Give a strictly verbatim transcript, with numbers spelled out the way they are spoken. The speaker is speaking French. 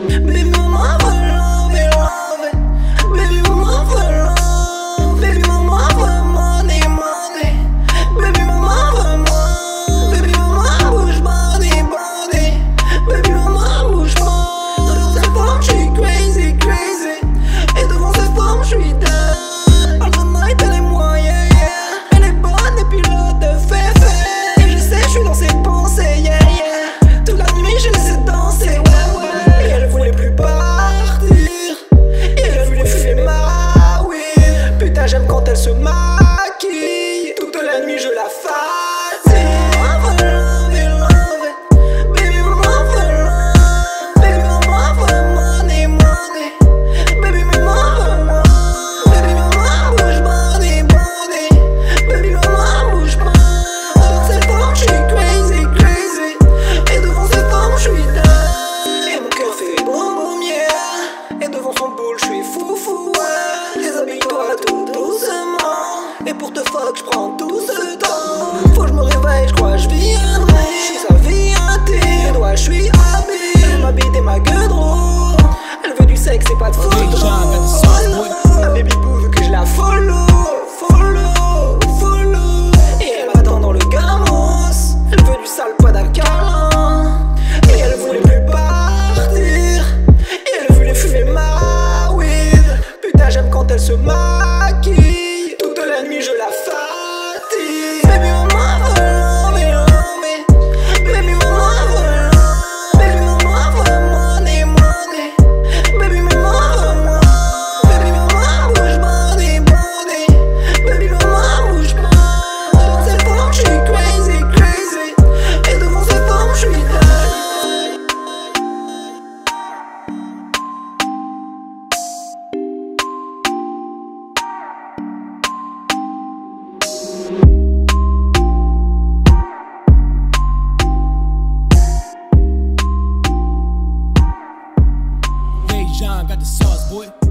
Baby mama veut love it, love it. Baby mama veut love. Baby mama veut money, money. Baby mama veut moi. Baby mama bouge body, body. Baby mama bouge pas. Devant cette forme j'suis crazy, crazy. Et devant cette forme j'suis dead. All the night elle est moi, yeah, yeah. Elle est bonne et pilote de fait. Et je sais j'suis dans ses pensées, yeah, yeah. Toute la nuit je laisse danser, ouais, ouais. Et elle voulait plus partir. Et elle voulait fumer ma weed. Putain j'aime quand elle se maquille. Toute la nuit je la fatigue. Mama veut love it, love it. Baby mama veut love. Baby mama veut money, money. Baby mama veut moi. Baby mama bouge body, body. Baby mama bouge pas. Devant cette forme j'suis crazy, crazy. Et devant cette forme j'suis dingue. Et mon cœur fait boum boum yeah. Et devant son boule j'suis fou fou ouais. Déshabille-toi tout doucement. Et pour te fuck j'prends tout ce temps. Faut que j'me réveille, j'crois j'viendrai. J'suis sa vie intime. Et toi j'suis habile. Elle m'habite et ma gueule drôle. Elle veut du sexe et pas de photo. Ma baby boo veut que je la follow. Follow, follow. Et elle m'attend dans le gamos. Elle veut du sale, pas d'un câlin. Et elle voulait plus partir. Et elle voulait fumer ma weed. Putain j'aime quand elle se maquille. Toute la nuit je la fatigue. Baby mama veut love it, love it. Baby mama veut love. Baby mama veut money, money. Baby mama veut moi. Baby mama bouge body, body. Baby mama bouge pas. Devant cette forme j'suis crazy, crazy. Et devant cette forme j'suis dingue. Hey, John got the sauce, boy.